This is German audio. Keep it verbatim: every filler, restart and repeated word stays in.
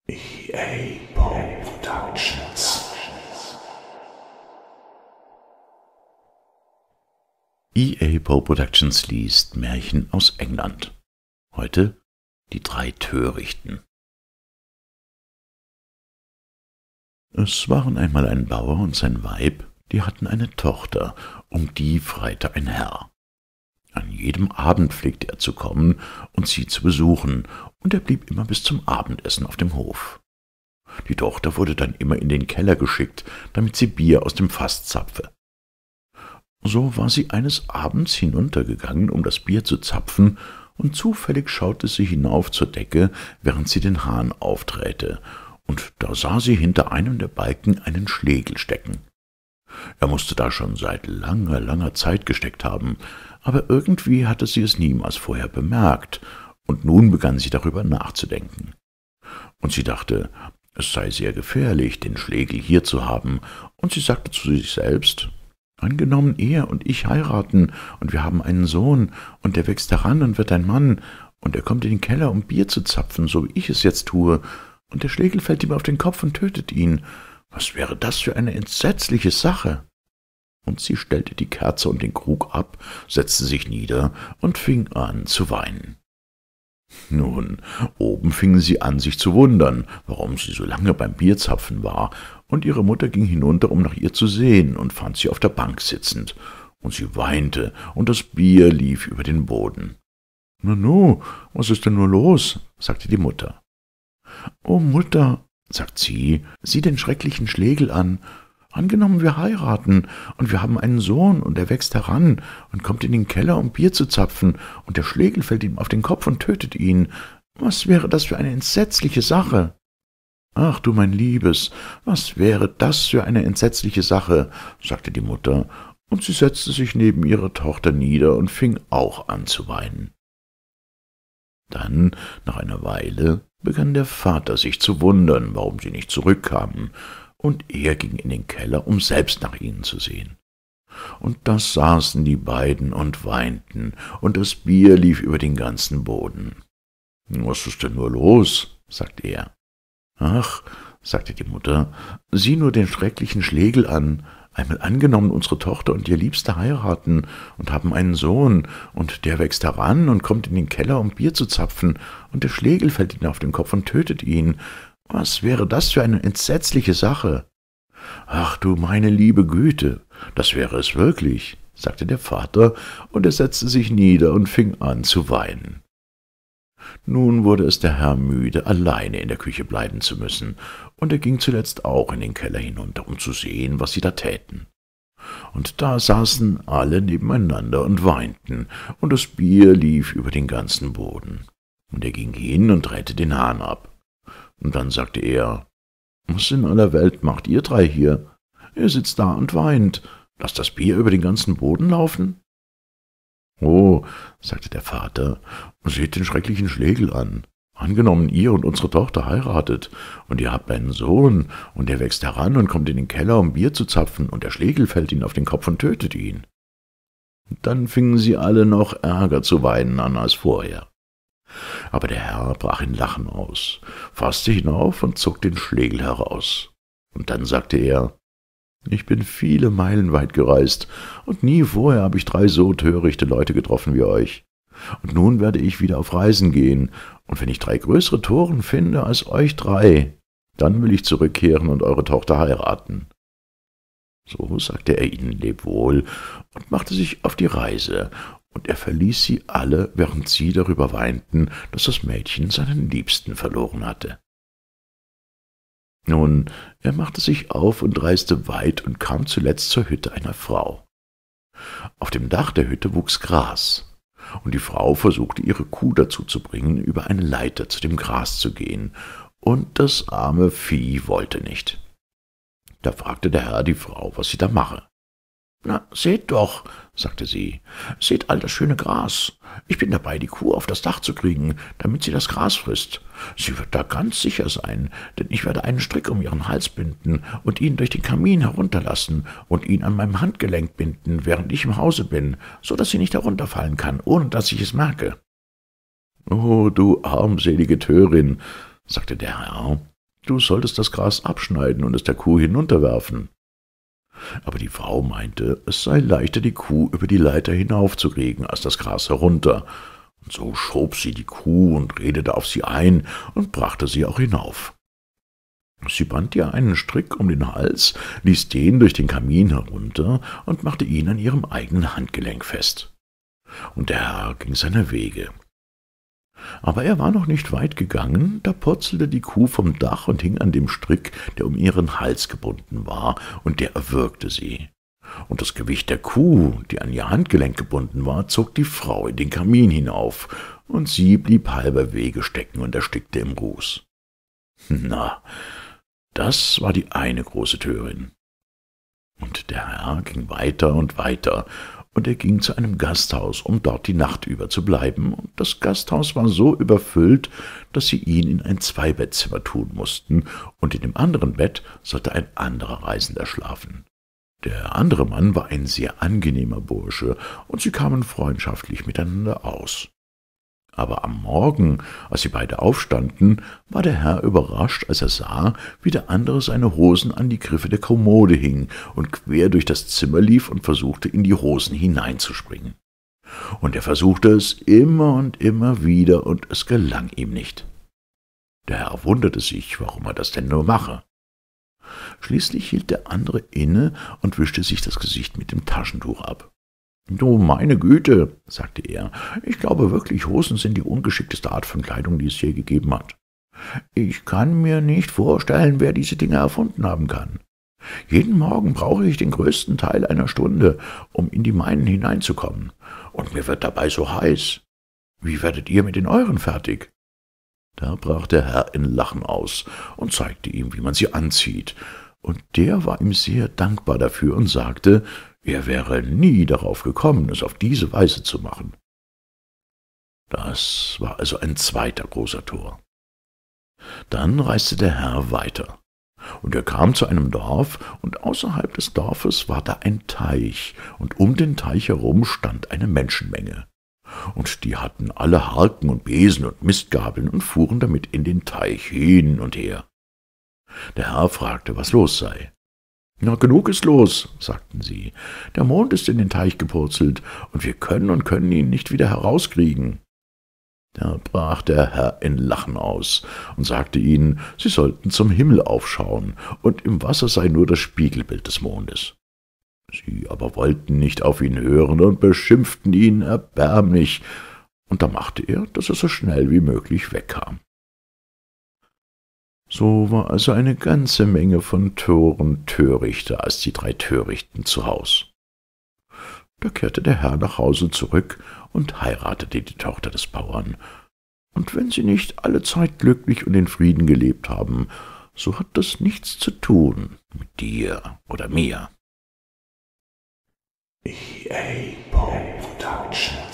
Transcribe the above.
E A Poe Productions. E A Poe Productions liest Märchen aus England. Heute die drei Törichten. Es waren einmal ein Bauer und sein Weib, die hatten eine Tochter, um die freite ein Herr. An jedem Abend pflegte er zu kommen und sie zu besuchen, und er blieb immer bis zum Abendessen auf dem Hof. Die Tochter wurde dann immer in den Keller geschickt, damit sie Bier aus dem Fass zapfe. So war sie eines Abends hinuntergegangen, um das Bier zu zapfen, und zufällig schaute sie hinauf zur Decke, während sie den Hahn aufdrehte, und da sah sie hinter einem der Balken einen Schlegel stecken. Er musste da schon seit langer, langer Zeit gesteckt haben, aber irgendwie hatte sie es niemals vorher bemerkt, und nun begann sie darüber nachzudenken. Und sie dachte, es sei sehr gefährlich, den Schlegel hier zu haben, und sie sagte zu sich selbst, »Angenommen, er und ich heiraten, und wir haben einen Sohn, und der wächst heran und wird ein Mann, und er kommt in den Keller, um Bier zu zapfen, so wie ich es jetzt tue, und der Schlegel fällt ihm auf den Kopf und tötet ihn. Was wäre das für eine entsetzliche Sache?« Und sie stellte die Kerze und den Krug ab, setzte sich nieder und fing an zu weinen. Nun, oben fingen sie an, sich zu wundern, warum sie so lange beim Bierzapfen war, und ihre Mutter ging hinunter, um nach ihr zu sehen, und fand sie auf der Bank sitzend, und sie weinte, und das Bier lief über den Boden. »Nanu, was ist denn nur los?« sagte die Mutter. »O Mutter«, sagt sie, »sieh den schrecklichen Schlegel an. Angenommen, wir heiraten, und wir haben einen Sohn, und er wächst heran und kommt in den Keller, um Bier zu zapfen, und der Schlegel fällt ihm auf den Kopf und tötet ihn. Was wäre das für eine entsetzliche Sache?« »Ach du mein Liebes, was wäre das für eine entsetzliche Sache?« sagte die Mutter, und sie setzte sich neben ihre Tochter nieder und fing auch an zu weinen. Dann, nach einer Weile, begann der Vater sich zu wundern, warum sie nicht zurückkamen, und er ging in den Keller, um selbst nach ihnen zu sehen. Und da saßen die beiden und weinten, und das Bier lief über den ganzen Boden. »Was ist denn nur los?« sagte er. »Ach«, sagte die Mutter, »sieh nur den schrecklichen Schlegel an. Einmal angenommen, unsere Tochter und ihr Liebster heiraten und haben einen Sohn, und der wächst heran und kommt in den Keller, um Bier zu zapfen, und der Schlegel fällt ihm auf den Kopf und tötet ihn. Was wäre das für eine entsetzliche Sache?« »Ach du meine liebe Güte, das wäre es wirklich«, sagte der Vater, und er setzte sich nieder und fing an zu weinen. Nun wurde es der Herr müde, alleine in der Küche bleiben zu müssen, und er ging zuletzt auch in den Keller hinunter, um zu sehen, was sie da täten. Und da saßen alle nebeneinander und weinten, und das Bier lief über den ganzen Boden. Und er ging hin und drehte den Hahn ab. Und dann sagte er, »Was in aller Welt macht ihr drei hier? Ihr sitzt da und weint. Lasst das Bier über den ganzen Boden laufen?« »Oh«, sagte der Vater, »seht den schrecklichen Schlegel an. Angenommen, ihr und unsere Tochter heiratet, und ihr habt einen Sohn, und der wächst heran und kommt in den Keller, um Bier zu zapfen, und der Schlegel fällt ihm auf den Kopf und tötet ihn.« Und dann fingen sie alle noch ärger zu weinen an als vorher. Aber der Herr brach in Lachen aus, fasste hinauf und zog den Schlegel heraus. Und dann sagte er, »Ich bin viele Meilen weit gereist, und nie vorher habe ich drei so törichte Leute getroffen wie euch. Und nun werde ich wieder auf Reisen gehen, und wenn ich drei größere Toren finde als euch drei, dann will ich zurückkehren und eure Tochter heiraten.« So sagte er ihnen Lebwohl und machte sich auf die Reise, und er verließ sie alle, während sie darüber weinten, dass das Mädchen seinen Liebsten verloren hatte. Nun, er machte sich auf und reiste weit und kam zuletzt zur Hütte einer Frau. Auf dem Dach der Hütte wuchs Gras, und die Frau versuchte, ihre Kuh dazu zu bringen, über eine Leiter zu dem Gras zu gehen, und das arme Vieh wollte nicht. Da fragte der Herr die Frau, was sie da mache. »Na, seht doch«, sagte sie, »seht all das schöne Gras. Ich bin dabei, die Kuh auf das Dach zu kriegen, damit sie das Gras frisst. Sie wird da ganz sicher sein, denn ich werde einen Strick um ihren Hals binden und ihn durch den Kamin herunterlassen und ihn an meinem Handgelenk binden, während ich im Hause bin, so dass sie nicht herunterfallen kann, ohne dass ich es merke.« »Oh, du armselige Törin«, sagte der Herr, du solltest das Gras abschneiden und es der Kuh hinunterwerfen. Aber die Frau meinte, es sei leichter, die Kuh über die Leiter hinaufzukriegen, als das Gras herunter. Und so schob sie die Kuh und redete auf sie ein und brachte sie auch hinauf. Sie band ihr einen Strick um den Hals, ließ den durch den Kamin herunter und machte ihn an ihrem eigenen Handgelenk fest. Und der Herr ging seiner Wege. Aber er war noch nicht weit gegangen, da purzelte die Kuh vom Dach und hing an dem Strick, der um ihren Hals gebunden war, und der erwürgte sie. Und das Gewicht der Kuh, die an ihr Handgelenk gebunden war, zog die Frau in den Kamin hinauf, und sie blieb halber Wege stecken und erstickte im Ruß. Na, das war die eine große Törin. Und der Herr ging weiter und weiter, und er ging zu einem Gasthaus, um dort die Nacht über zu bleiben, und das Gasthaus war so überfüllt, dass sie ihn in ein Zweibettzimmer tun mussten, und in dem anderen Bett sollte ein anderer Reisender schlafen. Der andere Mann war ein sehr angenehmer Bursche, und sie kamen freundschaftlich miteinander aus. Aber am Morgen, als sie beide aufstanden, war der Herr überrascht, als er sah, wie der andere seine Hosen an die Griffe der Kommode hing und quer durch das Zimmer lief und versuchte, in die Hosen hineinzuspringen. Und er versuchte es immer und immer wieder, und es gelang ihm nicht. Der Herr wunderte sich, warum er das denn nur mache. Schließlich hielt der andere inne und wischte sich das Gesicht mit dem Taschentuch ab. »Du meine Güte«, sagte er, »ich glaube wirklich, Hosen sind die ungeschickteste Art von Kleidung, die es je gegeben hat. Ich kann mir nicht vorstellen, wer diese Dinge erfunden haben kann. Jeden Morgen brauche ich den größten Teil einer Stunde, um in die meinen hineinzukommen, und mir wird dabei so heiß. Wie werdet ihr mit den euren fertig?« Da brach der Herr in Lachen aus und zeigte ihm, wie man sie anzieht, und der war ihm sehr dankbar dafür und sagte, er wäre nie darauf gekommen, es auf diese Weise zu machen. Das war also ein zweiter großer Tor. Dann reiste der Herr weiter, und er kam zu einem Dorf, und außerhalb des Dorfes war da ein Teich, und um den Teich herum stand eine Menschenmenge. Und die hatten alle Harken und Besen und Mistgabeln und fuhren damit in den Teich hin und her. Der Herr fragte, was los sei. »Na, genug ist los«, sagten sie, »der Mond ist in den Teich gepurzelt, und wir können und können ihn nicht wieder herauskriegen.« Da brach der Herr in Lachen aus und sagte ihnen, sie sollten zum Himmel aufschauen, und im Wasser sei nur das Spiegelbild des Mondes. Sie aber wollten nicht auf ihn hören und beschimpften ihn erbärmlich, und da machte er, dass er so schnell wie möglich wegkam. So war also eine ganze Menge von Toren törichter als die drei Törichten zu Haus. Da kehrte der Herr nach Hause zurück und heiratete die Tochter des Bauern, und wenn sie nicht alle Zeit glücklich und in Frieden gelebt haben, so hat das nichts zu tun mit dir oder mir. E A Production.